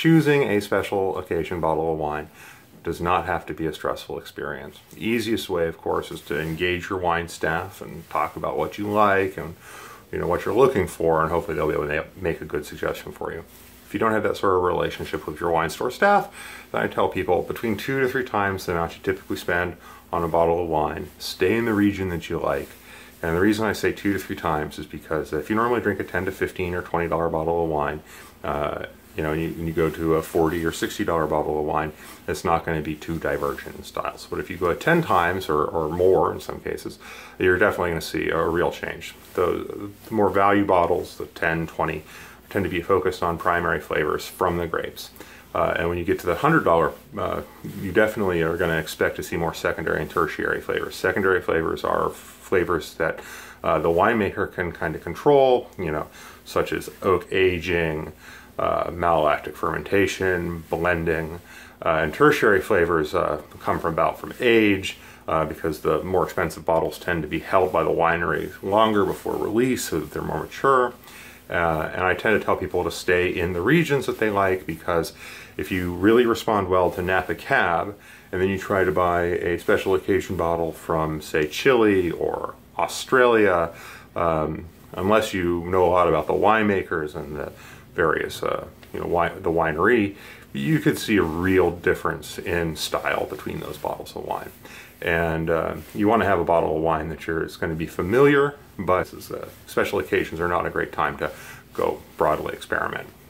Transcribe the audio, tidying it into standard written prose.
choosing a special occasion bottle of wine does not have to be a stressful experience. The easiest way, of course, is to engage your wine staff and talk about what you like and what you're looking for, and hopefully they'll be able to make a good suggestion for you. If you don't have that sort of relationship with your wine store staff, then I tell people between 2 to 3 times the amount you typically spend on a bottle of wine. Stay in the region that you like. And the reason I say 2 to 3 times is because if you normally drink a $10 to $15 or $20 bottle of wine, and you go to a $40 or $60 bottle of wine, it's not going to be too divergent in styles. But if you go 10 times or more in some cases, you're definitely going to see a real change. The more value bottles, the 10, 20, tend to be focused on primary flavors from the grapes. And when you get to the $100, you definitely are going to expect to see more secondary and tertiary flavors. Secondary flavors are flavors that the winemaker can kind of control, such as oak aging, malolactic fermentation, blending, and tertiary flavors come from age, because the more expensive bottles tend to be held by the winery longer before release so that they're more mature. And I tend to tell people to stay in the regions that they like, because if you really respond well to Napa Cab and then you try to buy a special occasion bottle from, say, Chile or Australia, unless you know a lot about the winemakers and the various, the winery, you could see a real difference in style between those bottles of wine. And you want to have a bottle of wine that it's going to be familiar, but special occasions are not a great time to go broadly experiment.